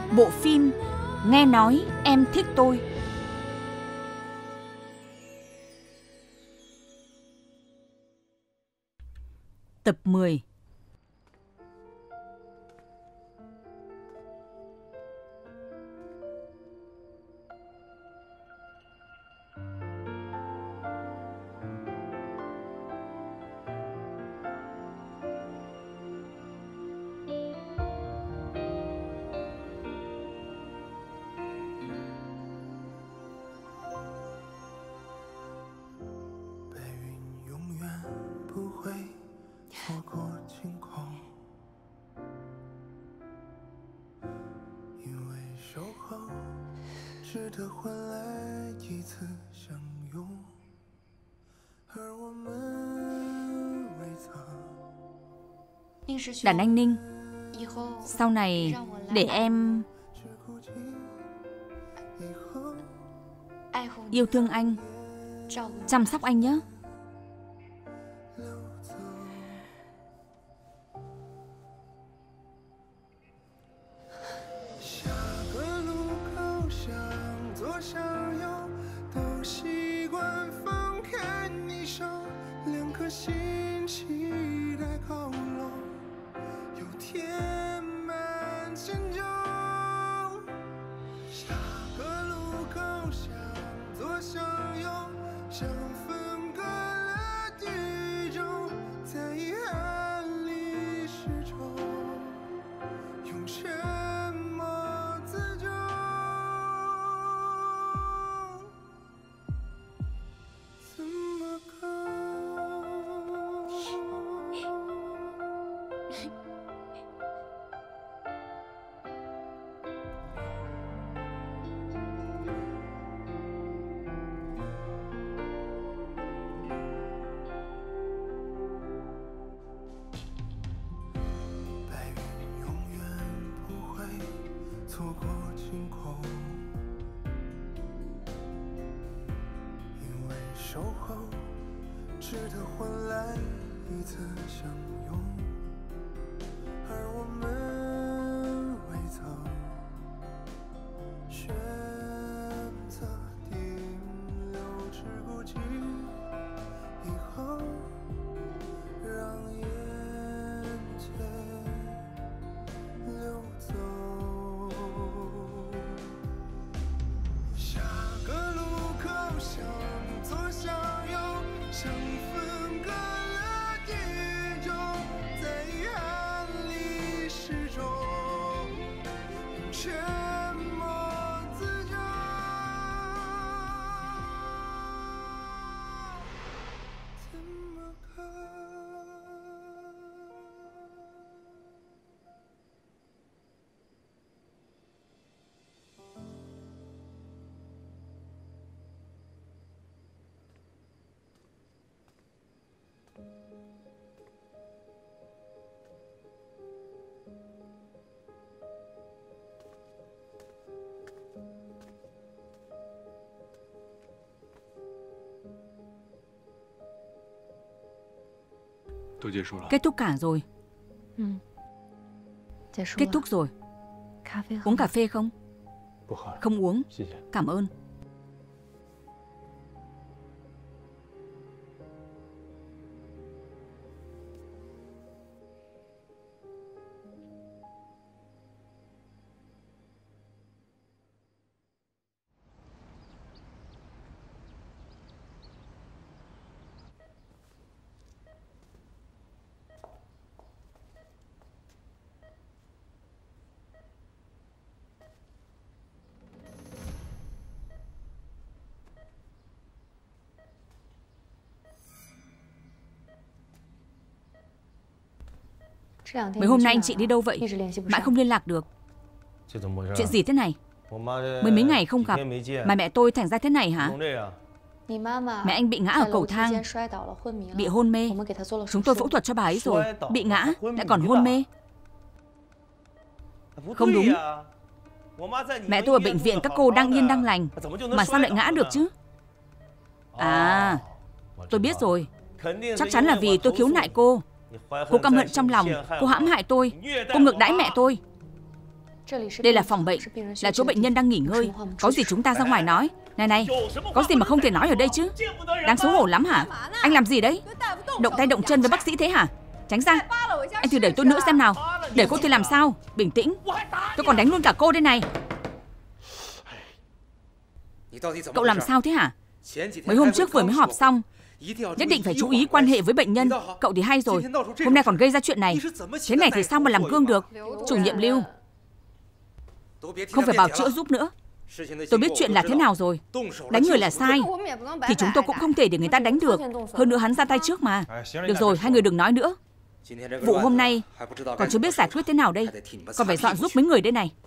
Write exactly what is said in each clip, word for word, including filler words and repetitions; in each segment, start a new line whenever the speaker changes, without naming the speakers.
bộ phim Nghe nói em thích tôi. Tập mười. Đàn anh Ninh, sau này để em yêu thương anh, chăm sóc anh nhé. Kết thúc cả rồi. Kết thúc rồi. Uống cà phê không? Không uống. Cảm ơn. Mấy hôm nay anh chị đi đâu vậy? Mãi không liên lạc được. Chuyện gì thế này? Mới mấy ngày không gặp mà mẹ tôi thành ra thế này hả? Mẹ anh bị ngã ở cầu thang, bị hôn mê. Chúng tôi phẫu thuật cho bà ấy rồi. Bị ngã, lại còn hôn mê. Không đúng. Mẹ tôi ở bệnh viện các cô đang yên đang lành, mà sao lại ngã được chứ? À, tôi biết rồi. Chắc chắn là vì tôi khiếu nại cô. Cô căm hận trong lòng, cô hãm hại tôi, cô ngược đãi mẹ tôi. Đây là phòng bệnh, là chỗ bệnh nhân đang nghỉ ngơi. Có gì chúng ta ra ngoài nói. Này này, có gì mà không thể nói ở đây chứ? Đáng xấu hổ lắm hả? Anh làm gì đấy? Động tay động chân với bác sĩ thế hả? Tránh ra. Anh thử đẩy tôi nữa xem nào. Đẩy cô thì làm sao? Bình tĩnh. Tôi còn đánh luôn cả cô đây này. Cậu làm sao thế hả? Mấy hôm trước vừa mới họp xong, nhất định phải chú ý quan hệ với bệnh nhân. Cậu thì hay rồi, hôm nay còn gây ra chuyện này. Thế này thì sao mà làm gương được? Chủ nhiệm Lưu, không phải bào chữa giúp nữa. Tôi biết chuyện là thế nào rồi. Đánh người là sai, thì chúng tôi cũng không thể để người ta đánh được. Hơn nữa hắn ra tay trước mà. Được rồi, hai người đừng nói nữa. Vụ hôm nay còn chưa biết giải quyết thế nào đây. Còn phải dọn giúp mấy người đây này.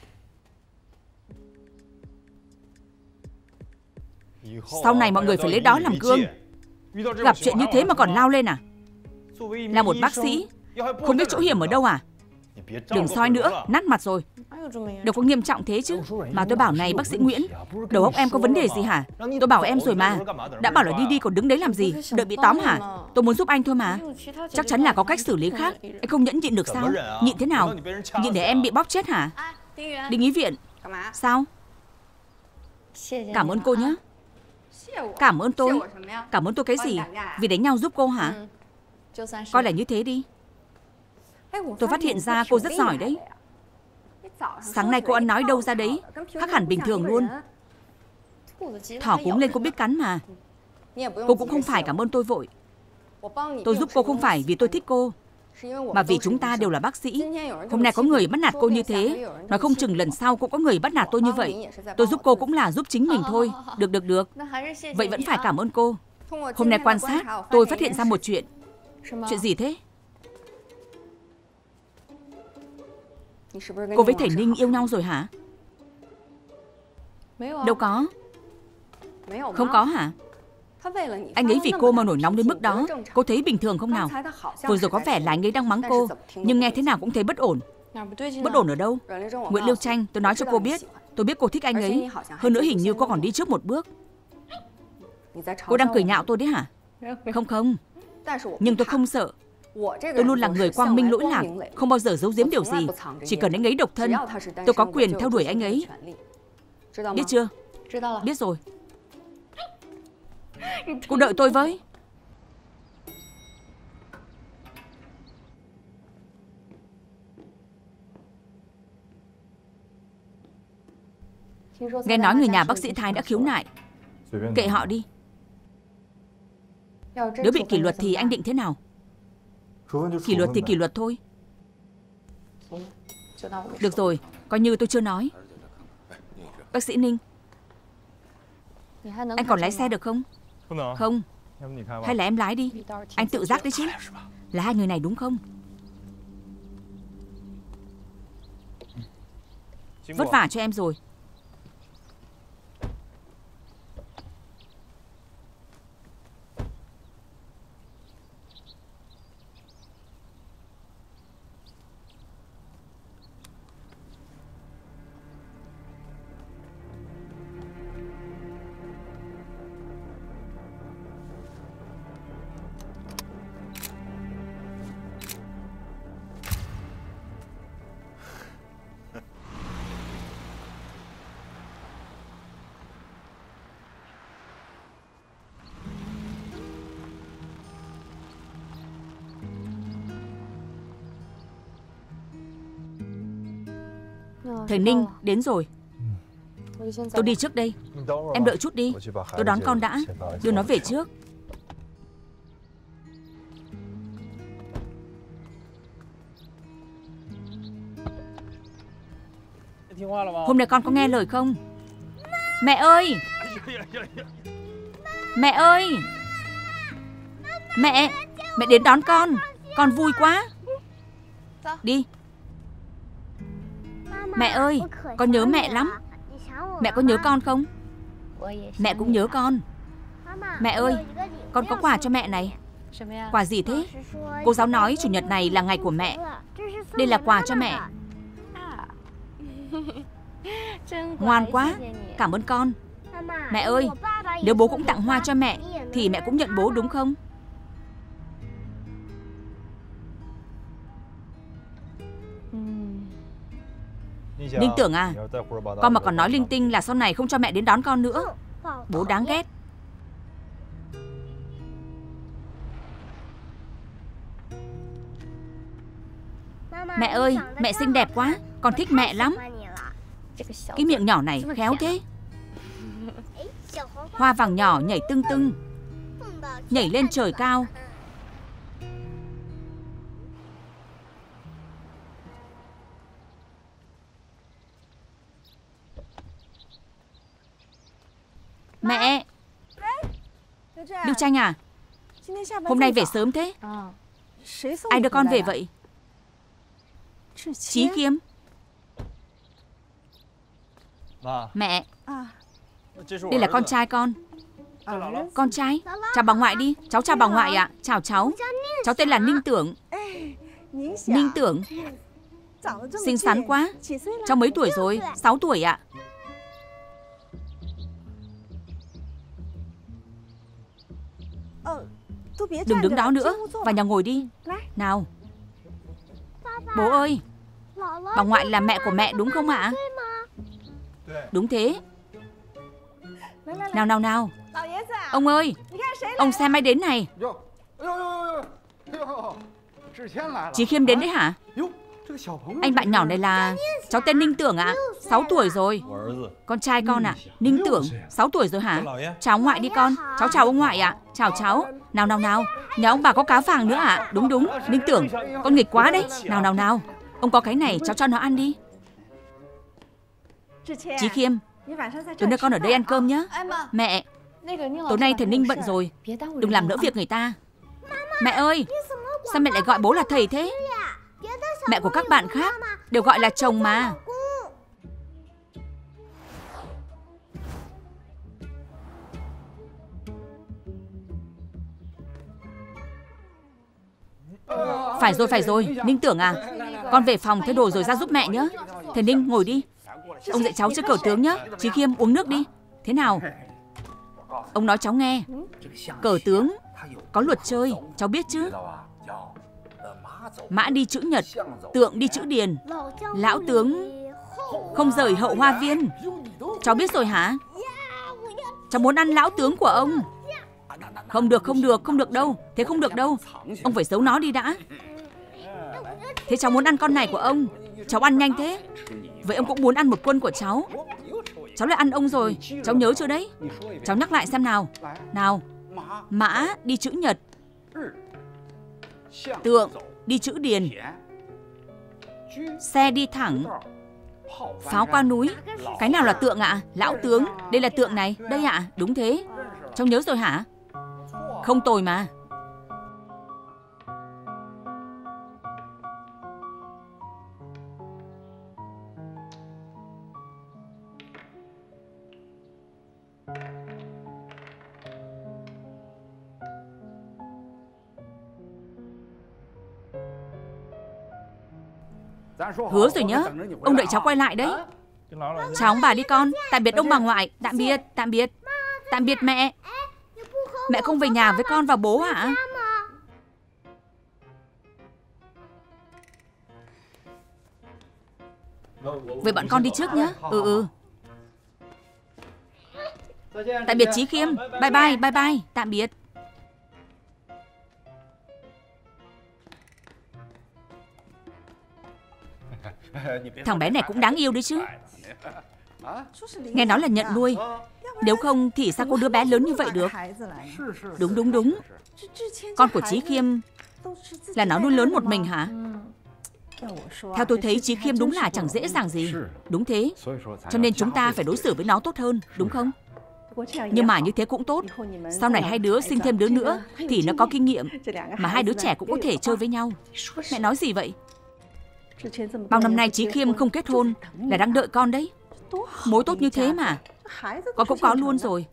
Sau này mọi người phải lấy đó làm gương. Gặp chuyện như thế mà còn lao lên à? Là một bác sĩ, không biết chỗ hiểm ở đâu à? Đừng soi nữa, nát mặt rồi. Đâu có nghiêm trọng thế chứ. Mà tôi bảo này bác sĩ Nguyễn, đầu óc em có vấn đề gì hả? Tôi bảo em rồi mà. Đã bảo là đi đi còn đứng đấy làm gì? Đợi bị tóm hả? Tôi muốn giúp anh thôi mà. Chắc chắn là có cách xử lý khác. Anh không nhẫn nhịn được sao? Nhịn thế nào? Nhịn để em bị bóp chết hả? Đi nghỉ viện. Sao? Cảm ơn cô nhé. Cảm ơn tôi. Cảm ơn tôi cái gì? Vì đánh nhau giúp cô hả? Coi là như thế đi. Tôi phát hiện ra cô rất giỏi đấy. Sáng nay cô ăn nói đâu ra đấy, khác hẳn bình thường luôn. Thỏ cúng lên cô biết cắn mà. Cô cũng không phải cảm ơn tôi vội. Tôi giúp cô không phải vì tôi thích cô, mà vì chúng ta đều là bác sĩ. Hôm nay có người bắt nạt cô như thế, nói không chừng lần sau cũng có người bắt nạt tôi như vậy. Tôi giúp cô cũng là giúp chính mình thôi. Được được được. Vậy vẫn phải cảm ơn cô. Hôm nay quan sát, tôi phát hiện ra một chuyện. Chuyện gì thế? Cô với Thầy Ninh yêu nhau rồi hả? Đâu có. Không có hả? Anh ấy vì cô mà nổi nóng đến mức đó. Cô thấy bình thường không nào? Vừa rồi có vẻ là anh ấy đang mắng cô, nhưng nghe thế nào cũng thấy bất ổn. Bất ổn ở đâu? Nguyễn Lưu Tranh, tôi nói cho cô biết, tôi biết cô thích anh ấy. Hơn nữa hình như cô còn đi trước một bước. Cô đang cười nhạo tôi đấy hả? Không không. Nhưng tôi không sợ. Tôi luôn là người quang minh lỗi lạc, không bao giờ giấu giếm điều gì. Chỉ cần anh ấy độc thân, tôi có quyền theo đuổi anh ấy. Biết chưa? Biết rồi. Cô đợi tôi với. Nghe nói người nhà bác sĩ Thái đã khiếu nại. Kệ họ đi. Nếu bị kỷ luật thì anh định thế nào? Kỷ luật thì kỷ luật thôi. Được rồi, coi như tôi chưa nói. Bác sĩ Ninh, anh còn lái xe được không? Không. Hay là em lái đi. Anh tự giác đấy chứ. Là hai người này đúng không? Vất vả cho em rồi. Thầy Ninh đến rồi. Tôi đi trước đây. Em đợi chút đi. Tôi đón con đã. Đưa nó về trước. Hôm nay con có nghe lời không? Mẹ ơi! Mẹ ơi! Mẹ! Mẹ đến đón con. Con vui quá. Đi. Mẹ ơi, con nhớ mẹ lắm. Mẹ có nhớ con không? Mẹ cũng nhớ con. Mẹ ơi, con có quà cho mẹ này. Quà gì thế? Cô giáo nói chủ nhật này là ngày của mẹ. Đây là quà cho mẹ. Ngoan quá, cảm ơn con. Mẹ ơi, nếu bố cũng tặng hoa cho mẹ thì mẹ cũng nhận bố đúng không? Ninh Tưởng à, con mà còn nói linh tinh là sau này không cho mẹ đến đón con nữa. Bố đáng ghét. Mẹ ơi, mẹ xinh đẹp quá, con thích mẹ lắm. Cái miệng nhỏ này khéo thế. Hoa vàng nhỏ nhảy tưng tưng, nhảy lên trời cao. Mẹ! Lưu Tranh à, hôm nay về sớm thế? Ai đưa con về vậy? Chí Khiêm. Mẹ, đây là con trai con. Con trai? Chào bà ngoại đi. Cháu chào bà ngoại ạ. Chào cháu. Cháu tên là Ninh Tưởng. Ninh Tưởng. Xinh xắn quá. Cháu mấy tuổi rồi? Sáu tuổi ạ. Đừng đứng đó nữa. Vào nhà ngồi đi. Nào. Bố ơi, bà ngoại là mẹ của mẹ đúng không ạ? Đúng thế. Nào nào nào. Ông ơi, ông xem ai đến này. Chí Khiêm đến đấy hả? Anh bạn nhỏ này là... Cháu tên Ninh Tưởng ạ. Sáu tuổi rồi. Con trai con ạ. Ninh Tưởng, sáu tuổi rồi hả? Chào ông ngoại đi con. Cháu chào ông ngoại ạ. Chào cháu. Nào nào nào. Nhà ông bà có cá vàng nữa ạ. Đúng đúng, Ninh Tưởng, con nghịch quá đấy. Nào nào nào. Ông có cái này, cháu cho nó ăn đi. Chí Khiêm, tối nay con ở đây ăn cơm nhé. Mẹ, tối nay thầy Ninh bận rồi, đừng làm lỡ việc người ta. Mẹ ơi, sao mẹ lại gọi bố là thầy thế? Mẹ của các bạn khác đều gọi là chồng mà. Phải rồi, phải rồi, Ninh Tưởng à, con về phòng thay đồ rồi ra giúp mẹ nhé. Thầy Ninh, ngồi đi. Ông dạy cháu chơi cờ tướng nhé. Chí Khiêm, uống nước đi. Thế nào? Ông nói cháu nghe. Cờ tướng có luật chơi, cháu biết chứ? Mã đi chữ nhật, tượng đi chữ điền. Lão tướng không rời hậu hoa viên. Cháu biết rồi hả? Cháu muốn ăn lão tướng của ông. Không được, không được, không được đâu. Thế không được đâu. Ông phải giấu nó đi đã. Thế cháu muốn ăn con này của ông. Cháu ăn nhanh thế. Vậy ông cũng muốn ăn một quân của cháu. Cháu lại ăn ông rồi. Cháu nhớ chưa đấy? Cháu nhắc lại xem nào. Nào. Mã đi chữ nhật, tượng đi chữ điền, xe đi thẳng, pháo qua núi. Cái nào là tượng ạ? Lão tướng. Đây là tượng này. Đây ạ. Đúng thế. Cháu nhớ rồi hả? Không tồi mà. Hứa rồi nhá. Ông đợi cháu quay lại đấy. Chào ông bà đi con. Tạm biệt ông bà ngoại. Tạm biệt, tạm biệt. Tạm biệt mẹ. Mẹ không về nhà với con và bố hả? Vậy bọn con đi trước nhé. Ừ ừ. Tạm biệt Chí Khiêm. Bye bye, bye bye. Tạm biệt. Thằng bé này cũng đáng yêu đấy chứ. Nghe nói là nhận nuôi. Nếu không thì sao cô đứa bé lớn như vậy được? Đúng đúng đúng. Con của Chí Khiêm là nó nuôi lớn một mình hả? Theo tôi thấy Chí Khiêm đúng là chẳng dễ dàng gì. Đúng thế. Cho nên chúng ta phải đối xử với nó tốt hơn, đúng không? Nhưng mà như thế cũng tốt. Sau này hai đứa sinh thêm đứa nữa thì nó có kinh nghiệm, mà hai đứa trẻ cũng có thể chơi với nhau. Mẹ nói gì vậy? Bao năm nay Chí Khiêm không kết hôn là đang đợi con đấy. Mối tốt như thế mà. Con cũng có luôn rồi.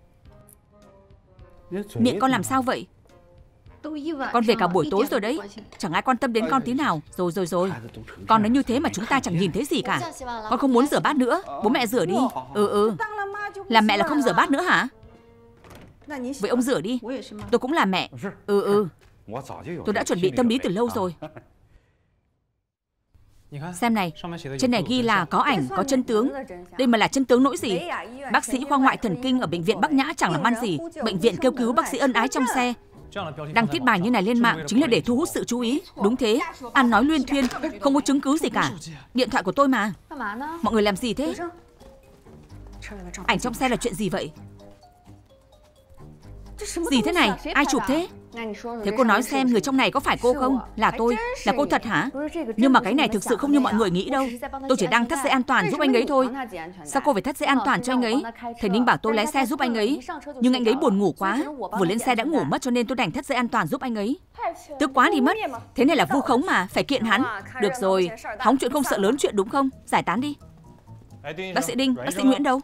Miệng con làm sao vậy? Con về cả buổi tối rồi đấy. Chẳng ai quan tâm đến con tí nào. Rồi rồi rồi. Con nói như thế mà chúng ta chẳng nhìn thấy gì cả. Con không muốn rửa bát nữa. Bố mẹ rửa đi. Ừ ừ. Làm mẹ là không rửa bát nữa hả? Vậy ông rửa đi. Tôi cũng là mẹ. Ừ ừ. Tôi đã chuẩn bị tâm lý từ lâu rồi.
Xem này, trên này ghi là có ảnh, có chân tướng. Đây mà là chân tướng nỗi gì? Bác sĩ khoa ngoại thần kinh ở bệnh viện Bắc Nhã chẳng làm ăn gì. Bệnh viện kêu cứu bác sĩ ân ái trong xe. Đăng viết bài như này lên mạng chính là để thu hút sự chú ý. Đúng thế, ăn nói luyên thuyên, không có chứng cứ gì cả. Điện thoại của tôi mà. Mọi người làm gì thế? Ảnh trong xe là chuyện gì vậy? Gì thế này? Ai chụp thế? Thế cô nói xem người trong này có phải cô không? Là tôi. Là cô thật hả? Nhưng mà cái này thực sự không như mọi người nghĩ đâu. Tôi chỉ đang thắt dây an toàn giúp anh ấy thôi. Sao cô phải thắt dây an toàn cho anh ấy? Thầy Ninh bảo tôi lái xe giúp anh ấy. Nhưng anh ấy buồn ngủ quá. Vừa lên xe đã ngủ mất cho nên tôi đành thắt dây an toàn giúp anh ấy. Tức quá đi mất. Thế này là vu khống mà, phải kiện hắn. Được rồi, hóng chuyện không sợ lớn chuyện đúng không? Giải tán đi. Bác sĩ Đinh, bác sĩ Nguyễn đâu?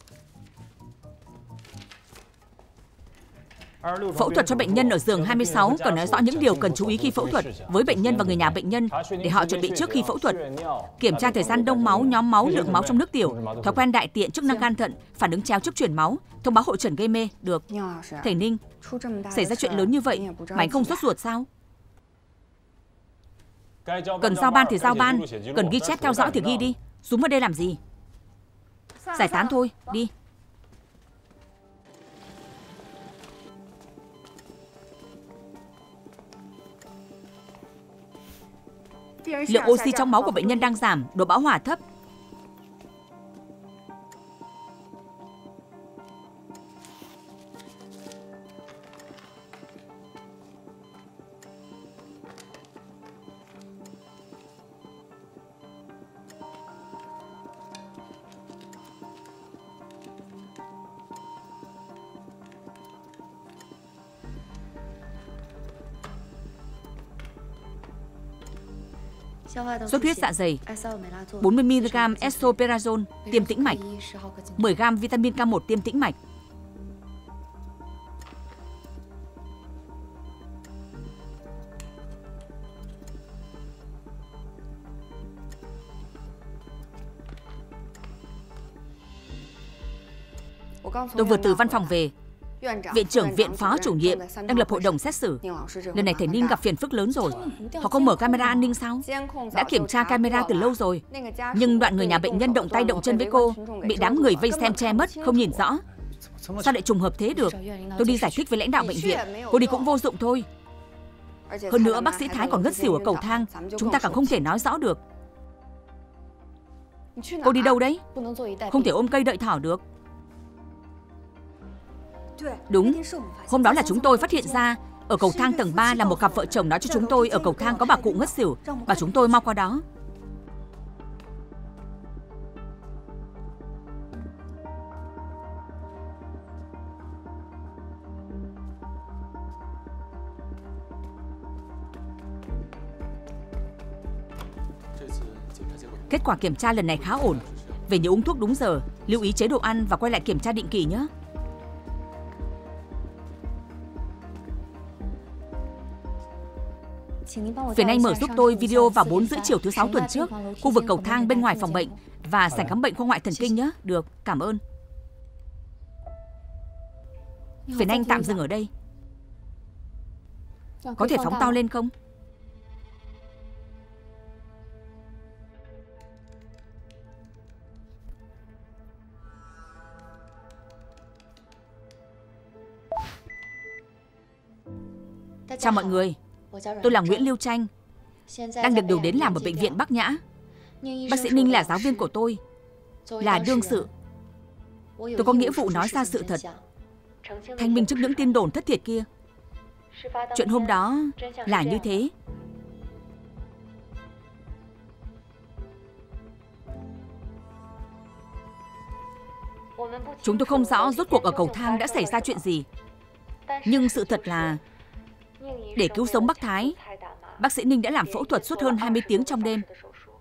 Phẫu thuật cho bệnh nhân ở giường hai mươi sáu còn nói rõ những điều cần chú ý khi phẫu thuật với bệnh nhân và người nhà bệnh nhân để họ chuẩn bị trước khi phẫu thuật. Kiểm tra thời gian đông máu, nhóm máu, lượng máu trong nước tiểu, thói quen đại tiện, chức năng gan thận, phản ứng chéo trước chuyển máu, thông báo hội chẩn gây mê. Được. Thầy Ninh, xảy ra chuyện lớn như vậy mà anh không sốt ruột sao? Cần giao ban thì giao ban, cần ghi chép theo dõi thì ghi đi. Xuống vào đây làm gì? Giải tán thôi, đi. Lượng oxy trong máu của bệnh nhân đang giảm, độ bão hỏa thấp. Xuất huyết dạ dày, bốn mươi mi li gam esomeprazole tiêm tĩnh mạch, mười gam vitamin K một tiêm tĩnh mạch. Tôi vừa từ văn phòng về. Viện trưởng, viện phó chủ nhiệm đang lập hội đồng xét xử. Lần này thầy Ninh gặp phiền phức lớn rồi. Họ không mở camera an ninh sao? Đã kiểm tra camera từ lâu rồi. Nhưng đoạn người nhà bệnh nhân động tay động chân với cô bị đám người vây xem che mất, không nhìn rõ. Sao lại trùng hợp thế được? Tôi đi giải thích với lãnh đạo bệnh viện. Cô đi cũng vô dụng thôi. Hơn nữa bác sĩ Thái còn ngất xỉu ở cầu thang. Chúng ta càng không thể nói rõ được. Cô đi đâu đấy? Không thể ôm cây đợi thỏ được. Đúng, hôm đó là chúng tôi phát hiện ra ở cầu thang tầng ba là một cặp vợ chồng nói cho chúng tôi ở cầu thang có bà cụ ngất xỉu, bảo chúng tôi mau qua đó. Kết quả kiểm tra lần này khá ổn. Về nhớ uống thuốc đúng giờ, lưu ý chế độ ăn và quay lại kiểm tra định kỳ nhé. Phiền anh mở giúp tôi video vào bốn rưỡi chiều thứ sáu tuần trước, khu vực cầu thang bên ngoài phòng bệnh và sảnh khám bệnh khoa ngoại thần kinh nhé. Được, cảm ơn. Phiền anh tạm dừng ở đây. Có thể phóng to lên không? Chào mọi người. Tôi là Nguyễn Lưu Tranh, đang được điều đến làm ở bệnh viện Bắc Nhã. Bác sĩ Ninh là giáo viên của tôi, là đương sự. Tôi có nghĩa vụ nói ra sự thật, thanh minh trước những tin đồn thất thiệt kia. Chuyện hôm đó là như thế. Chúng tôi không rõ rốt cuộc ở cầu thang đã xảy ra chuyện gì. Nhưng sự thật là để cứu sống bác Thái, bác sĩ Ninh đã làm phẫu thuật suốt hơn hai mươi tiếng trong đêm.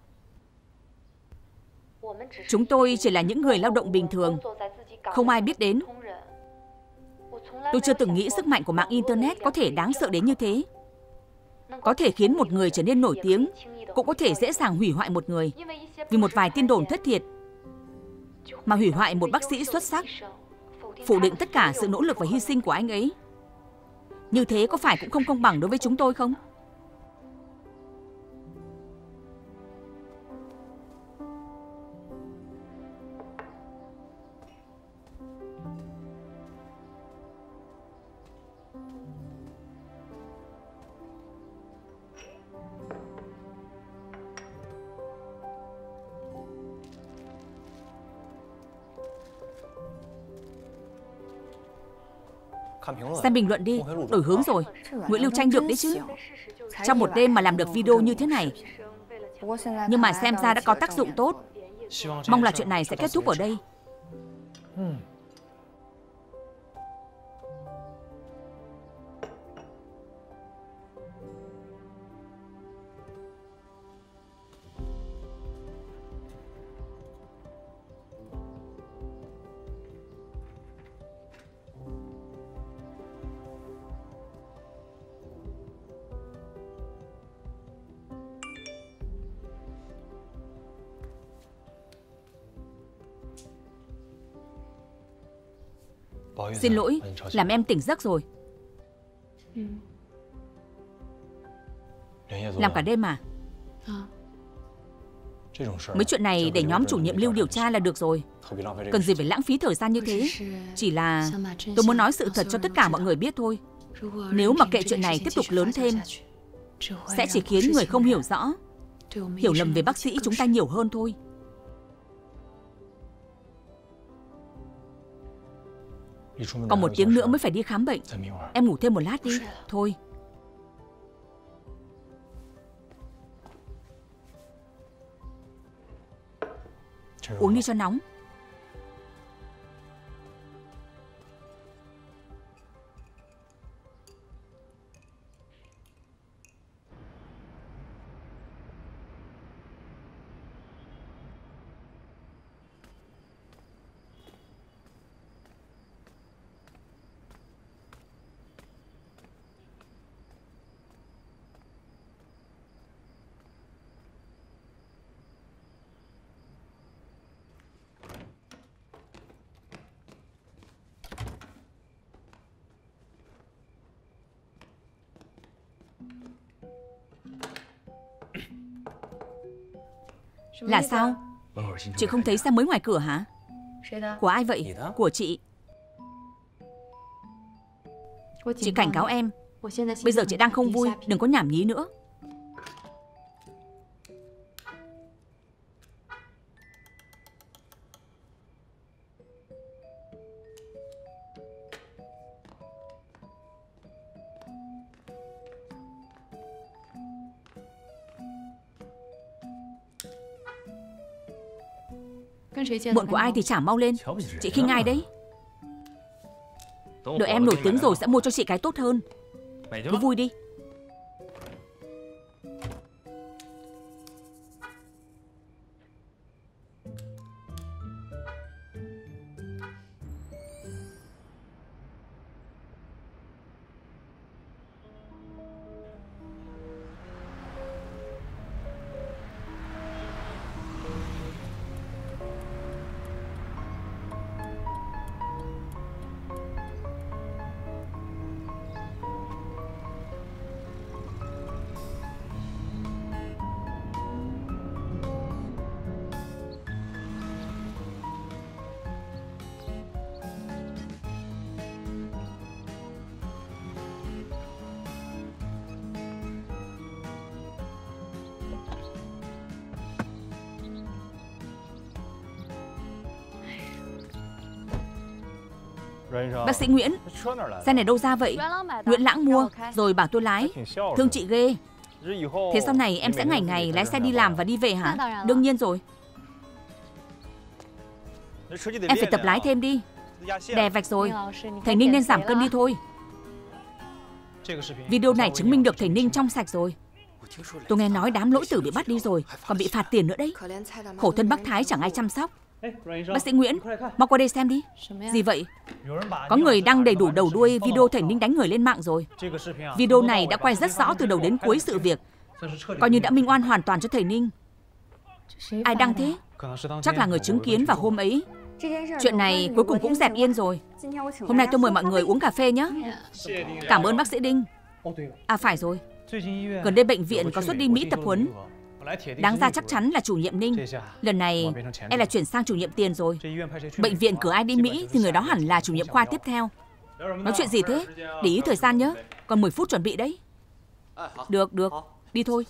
Chúng tôi chỉ là những người lao động bình thường, không ai biết đến. Tôi chưa từng nghĩ sức mạnh của mạng Internet có thể đáng sợ đến như thế. Có thể khiến một người trở nên nổi tiếng, cũng có thể dễ dàng hủy hoại một người. Vì một vài tin đồn thất thiệt mà hủy hoại một bác sĩ xuất sắc, phủ định tất cả sự nỗ lực và hy sinh của anh ấy. Như thế có phải cũng không công bằng đối với chúng tôi không?
Xem bình luận đi, đổi hướng rồi. Nguyễn Lưu Tranh được đấy chứ. Trong một đêm mà làm được video như thế này. Nhưng mà xem ra đã có tác dụng tốt. Mong là chuyện này sẽ kết thúc ở đây. Xin lỗi, làm em tỉnh giấc rồi. Làm cả đêm mà. Mấy chuyện này để nhóm chủ nhiệm Lưu điều tra là được rồi. Cần gì phải lãng phí thời gian như thế. Chỉ là tôi muốn nói sự thật cho tất cả mọi người biết thôi. Nếu mà kệ chuyện này tiếp tục lớn thêm, sẽ chỉ khiến người không hiểu rõ, hiểu lầm về bác sĩ chúng ta nhiều hơn thôi. Còn một tiếng nữa mới phải đi khám bệnh. Em ngủ thêm một lát đi. Thôi. Uống đi cho nóng. Là sao? Chị không thấy xe mới ngoài cửa hả? Của ai vậy? Của chị. Chị cảnh cáo em. Bây giờ chị đang không vui, đừng có nhảm nhí nữa. Muộn của ai thì chả mau lên. Chị khinh ai đấy? Đợi em nổi tiếng rồi sẽ mua cho chị cái tốt hơn. Cứ vui đi. Bác sĩ Nguyễn, xe này đâu ra vậy? Nguyễn Lãng mua, rồi bảo tôi lái. Thương chị ghê. Thế sau này em sẽ ngày ngày lái xe đi làm và đi về hả? Đương nhiên rồi. Em phải tập lái thêm đi. Đè vạch rồi. Thầy Ninh nên giảm cân đi thôi. Video này chứng minh được thầy Ninh trong sạch rồi. Tôi nghe nói đám lỗi tử bị bắt đi rồi, còn bị phạt tiền nữa đấy. Khổ thân bác Thái chẳng ai chăm sóc. Bác sĩ Nguyễn, mau qua đây xem đi. Gì vậy? Có người đăng đầy đủ đầu đuôi video thầy Ninh đánh người lên mạng rồi. Video này đã quay rất rõ từ đầu đến cuối sự việc, coi như đã minh oan hoàn toàn cho thầy Ninh. Ai đăng thế? Chắc là người chứng kiến vào hôm ấy. Chuyện này cuối cùng cũng dẹp yên rồi. Hôm nay tôi mời mọi người uống cà phê nhé. Cảm ơn bác sĩ Đinh. À phải rồi, gần đây bệnh viện có suất đi Mỹ tập huấn. Đáng ra chắc chắn là chủ nhiệm Ninh. Lần này em là chuyển sang chủ nhiệm Tiền rồi. Bệnh viện cử ai đi Mỹ thì người đó hẳn là chủ nhiệm khoa tiếp theo. Nói chuyện gì thế? Để ý thời gian nhé. Còn mười phút chuẩn bị đấy. Được, được. Đi thôi.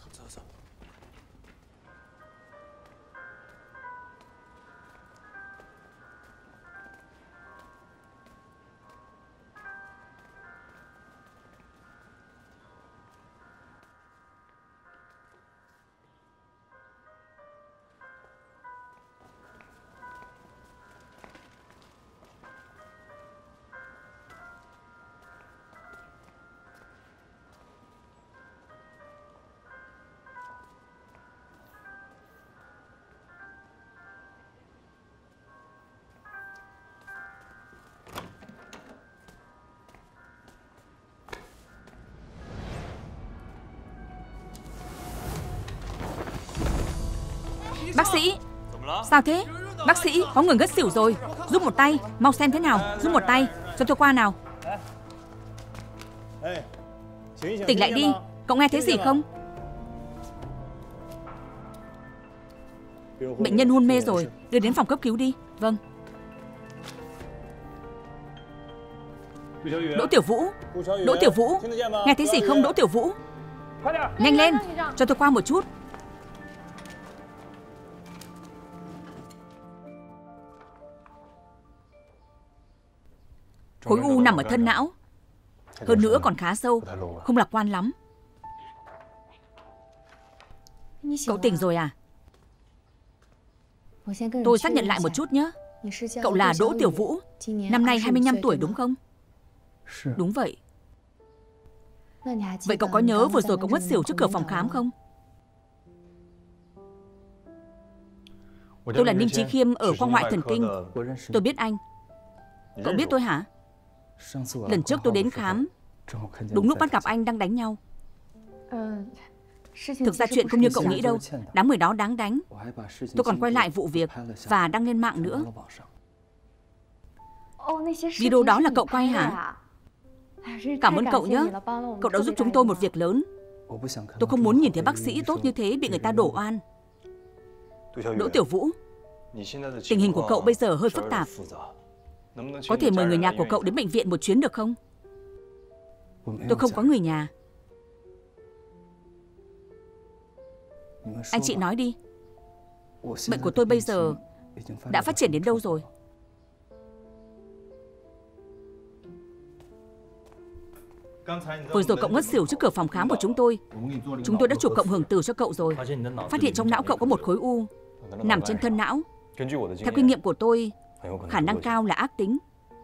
Bác sĩ, sao thế? Bác sĩ, có người ngất xỉu rồi. Giúp một tay, mau xem thế nào. Giúp một tay, cho tôi qua nào. Tỉnh lại đi, cậu nghe thấy gì không? Bệnh nhân hôn mê rồi, đưa đến phòng cấp cứu đi. Vâng. Đỗ Tiểu Vũ, Đỗ Tiểu Vũ, nghe thấy gì không Đỗ Tiểu Vũ? Nhanh lên, cho tôi qua một chút. Khối u nằm ở thân não. Hơn nữa còn khá sâu, không lạc quan lắm. Cậu tỉnh rồi à? Tôi xác nhận lại một chút nhé. Cậu là Đỗ Tiểu Vũ, năm nay hai mươi lăm tuổi đúng không? Đúng vậy. Vậy cậu có nhớ vừa rồi cậu ngất xỉu trước cửa phòng khám không? Tôi là Ninh Chí Khiêm ở khoa ngoại thần kinh. Tôi biết anh. Cậu biết tôi hả? Lần trước tôi đến khám, đúng lúc bắt gặp anh đang đánh nhau. Thực ra chuyện không như cậu nghĩ đâu. Đám người đó đáng đánh. Tôi còn quay lại vụ việc và đăng lên mạng nữa. Video đó là cậu quay hả? Cảm ơn cậu nhé. Cậu đã giúp chúng tôi một việc lớn. Tôi không muốn nhìn thấy bác sĩ tốt như thế bị người ta đổ oan. Đỗ Tiểu Vũ, tình hình của cậu bây giờ hơi phức tạp. Có thể mời người nhà của cậu đến bệnh viện một chuyến được không? Tôi không có người nhà. Anh chị nói đi. Bệnh của tôi bây giờ đã phát triển đến đâu rồi? Vừa rồi cậu ngất xỉu trước cửa phòng khám của chúng tôi. Chúng tôi đã chụp cộng hưởng từ cho cậu rồi. Phát hiện trong não cậu có một khối u nằm trên thân não. Theo kinh nghiệm của tôi, khả năng cao là ác tính.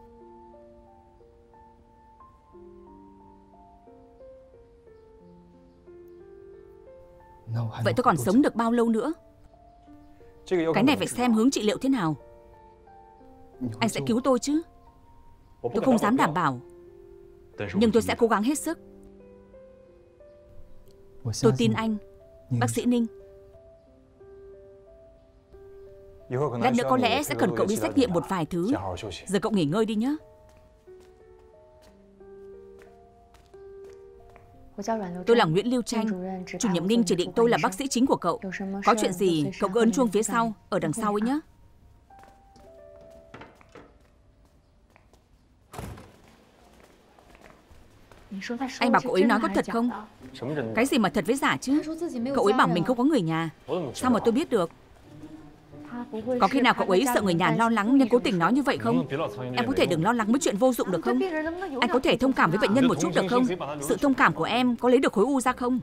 Vậy tôi còn sống được bao lâu nữa? Cái này phải xem hướng trị liệu thế nào. Anh sẽ cứu tôi chứ? Tôi không dám đảm bảo, nhưng tôi sẽ cố gắng hết sức. Tôi tin anh, bác sĩ Ninh. Lát nữa có lẽ sẽ cần cậu đi xét nghiệm một vài thứ. Giờ cậu nghỉ ngơi đi nhé. Tôi là Nguyễn Lưu Tranh. Chủ nhiệm Ninh chỉ định tôi là bác sĩ chính của cậu. Có chuyện gì cậu cứ ấn chuông phía sau, ở đằng sau ấy nhé. Anh bảo cậu ấy nói có thật không? Cái gì mà thật với giả chứ? Cậu ấy bảo mình không có người nhà. Sao mà tôi biết được? Có khi nào cậu ấy sợ người nhà lo lắng nên cố tình nói như vậy không? Em có thể đừng lo lắng với chuyện vô dụng được không? Anh có thể thông cảm với bệnh nhân một chút được không? Sự thông cảm của em có lấy được khối u ra không?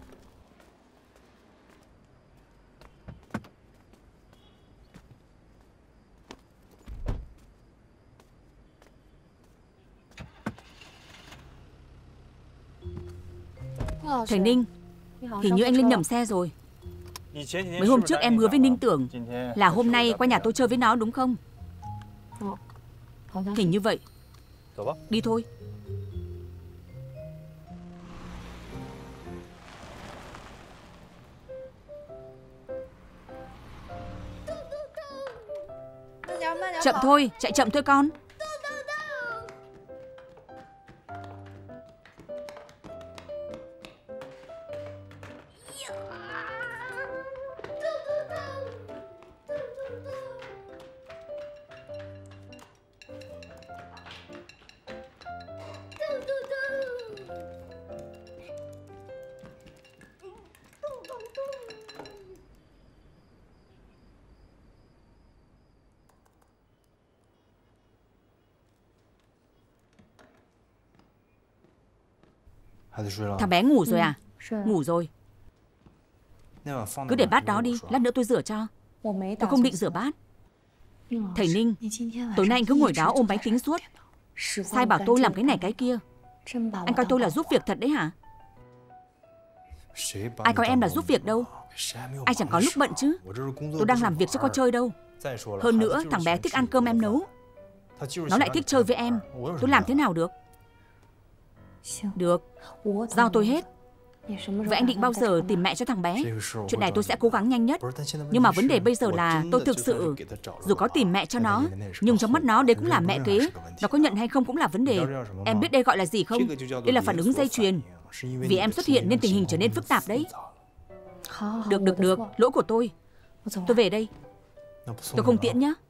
Thầy Ninh, hình như anh Linh nhầm xe rồi. Mấy hôm trước em hứa với Ninh Tưởng là hôm nay qua nhà tôi chơi với nó đúng không? Hình như vậy. Đi thôi. Chậm thôi, chạy chậm thôi con. Thằng bé ngủ rồi à? Ngủ rồi. Cứ để bát đó đi, lát nữa tôi rửa cho. Tôi không định rửa bát. Thầy Ninh, tối nay anh cứ ngồi đó ôm máy tính suốt. Sai bảo tôi làm cái này cái kia. Anh coi tôi là giúp việc thật đấy hả? Ai coi em là giúp việc đâu. Ai chẳng có lúc bận chứ. Tôi đang làm việc chứ có chơi đâu. Hơn nữa thằng bé thích ăn cơm em nấu. Nó lại thích chơi với em. Tôi làm thế nào được? Được, giao tôi hết. Vậy anh định bao giờ tìm mẹ cho thằng bé? Chuyện này tôi sẽ cố gắng nhanh nhất. Nhưng mà vấn đề bây giờ là tôi thực sự dù có tìm mẹ cho nó, nhưng trong mắt nó đấy cũng là mẹ kế. Nó có nhận hay không cũng là vấn đề. Em biết đây gọi là gì không? Đây là phản ứng dây chuyền. Vì em xuất hiện nên tình hình trở nên phức tạp đấy. Được, được, được. Lỗi của tôi. Tôi về đây. Tôi không tiễn nhá.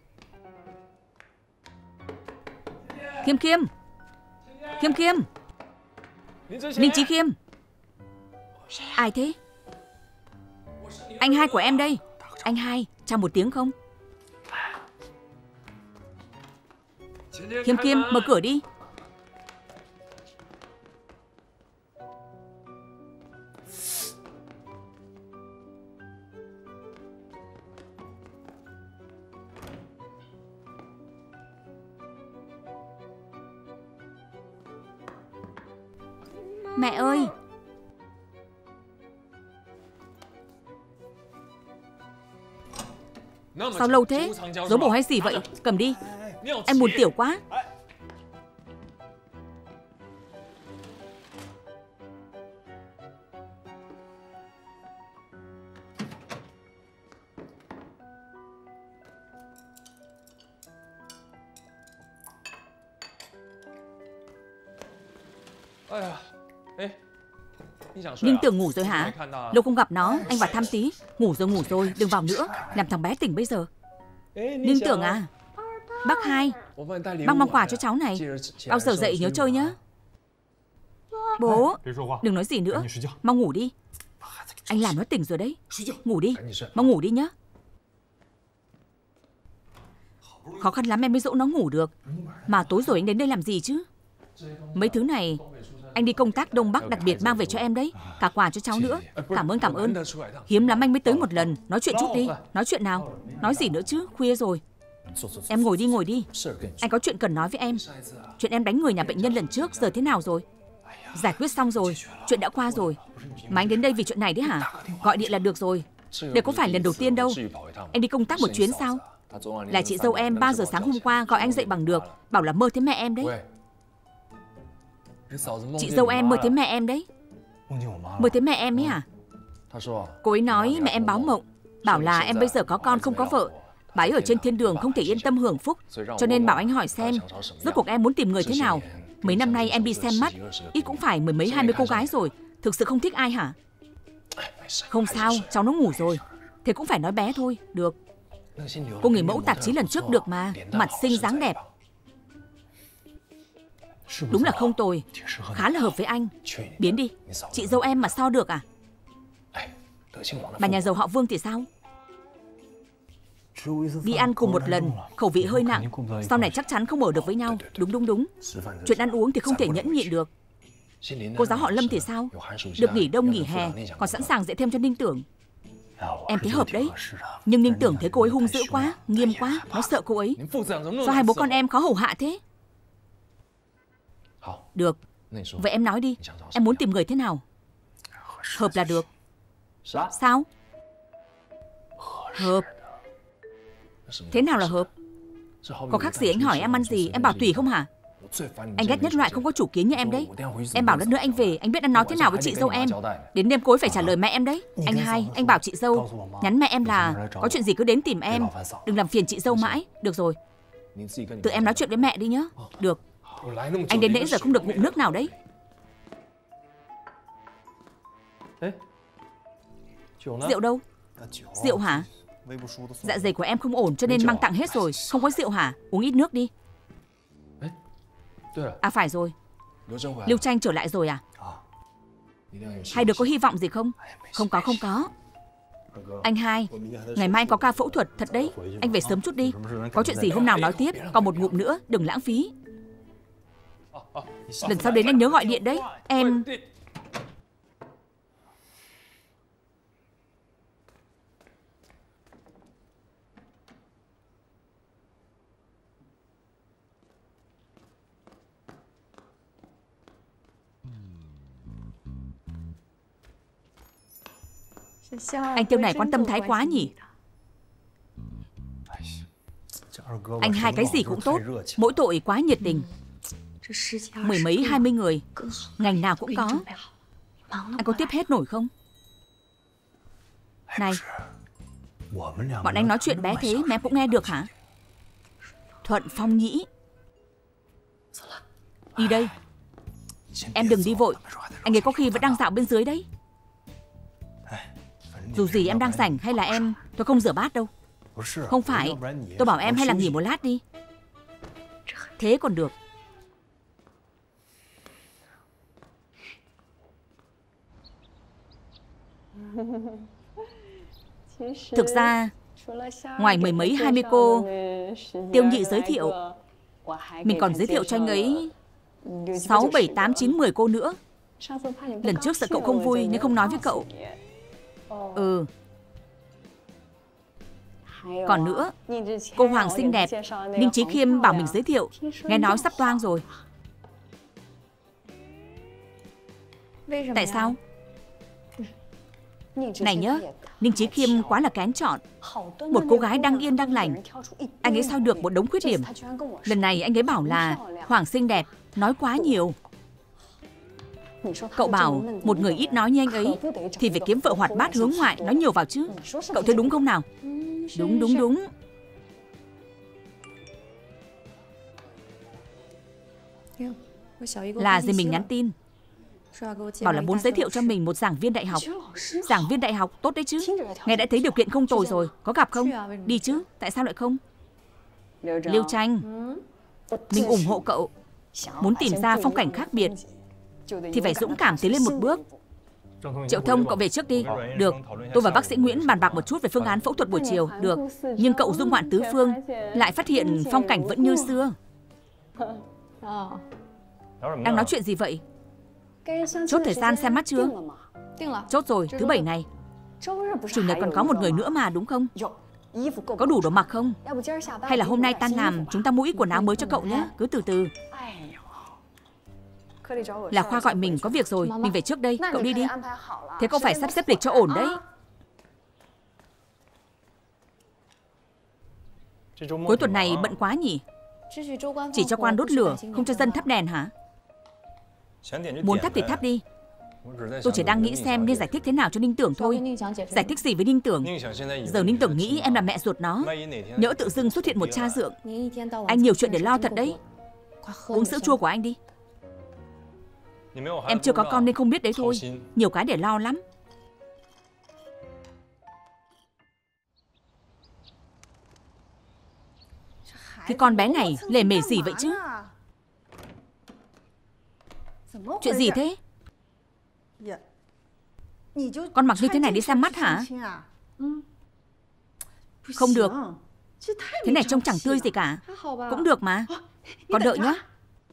Khiêm Khiêm. Khiêm Khiêm. Ninh Chí Khiêm. Ai thế? Anh hai của em đây. Anh hai, chào một tiếng không? Khiêm Khiêm, mở cửa đi. Mẹ ơi! Sao lâu thế? Giấu bổ hay gì vậy? Cầm đi. Em buồn tiểu quá. Ninh Tưởng ngủ rồi hả? Lâu không gặp nó, anh vào thăm tí. Ngủ rồi ngủ rồi, đừng vào nữa. Làm thằng bé tỉnh bây giờ. Ninh Tưởng à? Bác hai, bác mang quà cho cháu này. Bao giờ dậy nhớ chơi nhá. Bố, đừng nói gì nữa. Mau ngủ đi. Anh làm nó tỉnh rồi đấy. Ngủ đi, mau ngủ đi nhá. Khó khăn lắm em mới dỗ nó ngủ được. Mà tối rồi anh đến đây làm gì chứ? Mấy thứ này anh đi công tác Đông Bắc đặc biệt mang về cho em đấy. Cả quà cho cháu nữa. Cảm ơn, cảm ơn. Hiếm lắm anh mới tới một lần. Nói chuyện chút đi. Nói chuyện nào? Nói gì nữa chứ? Khuya rồi. Em ngồi đi, ngồi đi. Anh có chuyện cần nói với em. Chuyện em đánh người nhà bệnh nhân lần trước giờ thế nào rồi? Giải quyết xong rồi. Chuyện đã qua rồi. Mà anh đến đây vì chuyện này đấy hả? Gọi điện là được rồi. Đây có phải lần đầu tiên đâu. Anh đi công tác một chuyến sao? Là chị dâu em ba giờ sáng hôm qua gọi anh dậy bằng được. Bảo là mơ thấy mẹ em đấy. Chị dâu em mơ thấy mẹ em đấy. Mơ thấy mẹ em ấy à? Cô ấy nói mẹ em báo mộng, bảo là em bây giờ có con không có vợ. Bà ấy ở trên thiên đường không thể yên tâm hưởng phúc, cho nên bảo anh hỏi xem rốt cuộc em muốn tìm người thế nào. Mấy năm nay em đi xem mắt, ít cũng phải mười mấy hai mươi cô gái rồi. Thực sự không thích ai hả? Không sao, cháu nó ngủ rồi. Thế cũng phải nói bé thôi. Được. Cô người mẫu tạp chí lần trước được mà. Mặt xinh dáng đẹp. Đúng là không tồi. Khá là hợp với anh. Biến đi. Chị dâu em mà so được à? Bà nhà giàu họ Vương thì sao? Đi ăn cùng một lần, khẩu vị hơi nặng. Sau này chắc chắn không ở được với nhau. Đúng đúng đúng. Chuyện ăn uống thì không thể nhẫn nhịn được. Cô giáo họ Lâm thì sao? Được nghỉ đông nghỉ hè, còn sẵn sàng dạy thêm cho Ninh Tưởng. Em thấy hợp đấy. Nhưng Ninh Tưởng thấy cô ấy hung dữ quá, nghiêm quá. Nó sợ cô ấy. Sao hai bố con em khó hầu hạ thế? Được. Vậy em nói đi. Em muốn tìm người thế nào? Hợp là được. Sao? Hợp. Thế nào là hợp? Có khác gì anh hỏi em ăn gì, em bảo tùy không hả? Anh ghét nhất loại không có chủ kiến như em đấy. Em bảo lát nữa anh về, anh biết ăn nói thế nào với chị dâu em. Đến đêm cô ấy phải trả lời mẹ em đấy. Anh hai, anh bảo chị dâu nhắn mẹ em là có chuyện gì cứ đến tìm em, đừng làm phiền chị dâu mãi. Được rồi. Tự em nói chuyện với mẹ đi nhá. Được. Anh đến nãy giờ không được ngụm nước nào đấy. Rượu đâu? Rượu hả? Dạ dày của em không ổn cho nên mang tặng hết rồi. Không có rượu hả? Uống ít nước đi. À phải rồi. Lưu Tranh trở lại rồi à? Hai đứa có hy vọng gì không? Không có, không có. Anh hai, ngày mai anh có ca phẫu thuật thật đấy. Anh về sớm chút đi. Có chuyện gì hôm nào nói tiếp. Còn một ngụm nữa, đừng lãng phí. Lần sau đến anh nhớ gọi điện đấy. Em... Anh Tiêu này quan tâm thái quá nhỉ? Anh hai cái gì cũng tốt, mỗi tội quá nhiệt tình. Mười mấy hai mươi người, ngành nào cũng có. Anh có tiếp hết nổi không? Này, bọn anh nói chuyện bé thế mà em cũng nghe được hả? Thuận Phong Nhĩ. Đi đây. Em đừng đi vội. Anh ấy có khi vẫn đang dạo bên dưới đấy. Dù gì em đang rảnh hay là em... Tôi không rửa bát đâu. Không phải. Tôi bảo em hay là nghỉ một lát đi. Thế còn được. Thực ra, ngoài mười mấy hai mươi cô Tiêu Nhị giới thiệu, mình còn giới thiệu cho anh ấy sáu, bảy, tám, chín, mười cô nữa. Lần trước sợ cậu không vui nên không nói với cậu. Ừ. Còn nữa, cô Hoàng xinh đẹp, Ninh Chí Khiêm bảo mình giới thiệu. Nghe nói sắp toang rồi. Tại sao? Này nhớ, Ninh Chí Khiêm quá là kén chọn. Một cô gái đang yên đang lành, anh ấy sao được một đống khuyết điểm. Lần này anh ấy bảo là Hoàng xinh đẹp, nói quá nhiều. Cậu bảo một người ít nói như anh ấy thì phải kiếm vợ hoạt bát hướng ngoại, nói nhiều vào chứ. Cậu thấy đúng không nào? Đúng, đúng, đúng. Là gì mình nhắn tin, bảo là muốn giới thiệu cho mình một giảng viên đại học. Giảng viên đại học tốt đấy chứ. Nghe đã thấy điều kiện không tồi rồi. Có gặp không? Đi chứ. Tại sao lại không? Liêu Tranh, mình ủng hộ cậu. Muốn tìm ra phong cảnh khác biệt thì phải dũng cảm tiến lên một bước. Triệu Thông, cậu về trước đi. Được. Tôi và bác sĩ Nguyễn bàn bạc một chút về phương án phẫu thuật buổi chiều. Được. Nhưng cậu dung ngoạn tứ phương, lại phát hiện phong cảnh vẫn như xưa. Đang nói chuyện gì vậy? Chốt thời gian xem mắt chưa? Chốt rồi, thứ bảy này. Chủ nhật còn có một người nữa mà, đúng không? Có đủ đồ mặc không? Hay là hôm nay tan làm chúng ta mua ít quần áo mới cho cậu nhé. Cứ từ từ. Là Khoa gọi mình có việc rồi, mình về trước đây. Cậu đi đi. Thế cậu phải sắp xếp lịch cho ổn đấy. Cuối tuần này bận quá nhỉ? Chỉ cho quan đốt lửa, không cho dân thắp đèn hả? Muốn thắp thì thắp đi. Tôi chỉ đang nghĩ xem nên giải thích thế nào cho Ninh Tưởng thôi. Giải thích gì với Ninh Tưởng? Giờ Ninh Tưởng nghĩ em là mẹ ruột nó. Nhỡ tự dưng xuất hiện một cha dượng. Anh nhiều chuyện để lo thật đấy. Uống sữa chua của anh đi. Em chưa có con nên không biết đấy thôi. Nhiều cái để lo lắm. Cái con bé này lề mề gì vậy chứ? Chuyện gì thế? Con mặc như thế này đi xem mắt hả? Không được. Thế này trông chẳng tươi gì cả. Cũng được mà. Con đợi nhé.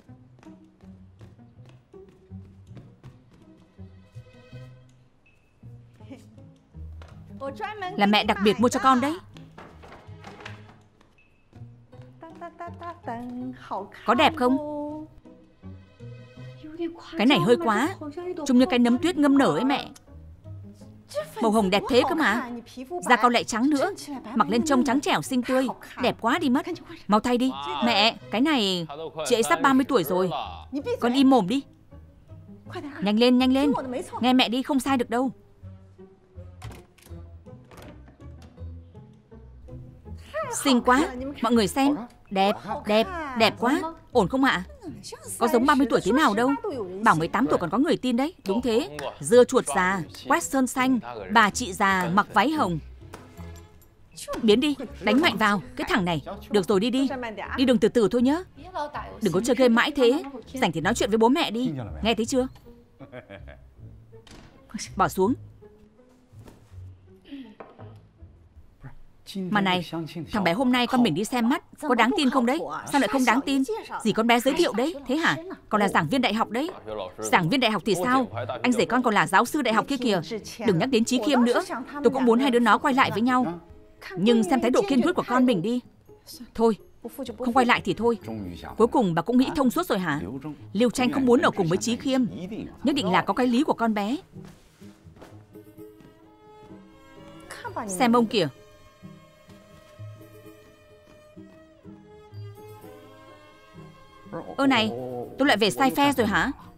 Là mẹ đặc biệt mua cho con đấy. Có đẹp không? Cái này hơi quá. Trông như cái nấm tuyết ngâm nở ấy mẹ. Màu hồng đẹp thế cơ mà. Da cau lại trắng nữa. Mặc lên trông trắng trẻo xinh tươi. Đẹp quá đi mất. Mau thay đi. Mẹ, cái này chị ấy sắp ba mươi tuổi rồi. Con im mồm đi. Nhanh lên, nhanh lên. Nghe mẹ đi, không sai được đâu. Xinh quá. Mọi người xem. Đẹp, đẹp, đẹp quá. Ổn không ạ? Có giống ba mươi tuổi thế nào đâu. Bảo mười tám tuổi còn có người tin đấy. Đúng thế. Dưa chuột già, quét sơn xanh, bà chị già mặc váy hồng. Biến đi, đánh mạnh vào. Cái thằng này. Được rồi, đi đi. Đi đường từ từ thôi nhớ. Đừng có chơi game mãi thế. Rảnh thì nói chuyện với bố mẹ đi. Nghe thấy chưa? Bỏ xuống. Mà này, thằng bé hôm nay con mình đi xem mắt, có đáng tin không đấy? Sao lại không đáng tin? Gì con bé giới thiệu đấy, thế hả? Còn là giảng viên đại học đấy. Giảng viên đại học thì sao? Anh rể con còn là giáo sư đại học kia kìa. Đừng nhắc đến Chí Khiêm nữa. Tôi cũng muốn hai đứa nó quay lại với nhau. Nhưng xem thái độ kiên quyết của con mình đi. Thôi, không quay lại thì thôi. Cuối cùng bà cũng nghĩ thông suốt rồi hả? Liêu Tranh không muốn ở cùng với Chí Khiêm. Nhất định là có cái lý của con bé. Xem ông kìa. Ơ này, tôi lại về sai phe rồi hả?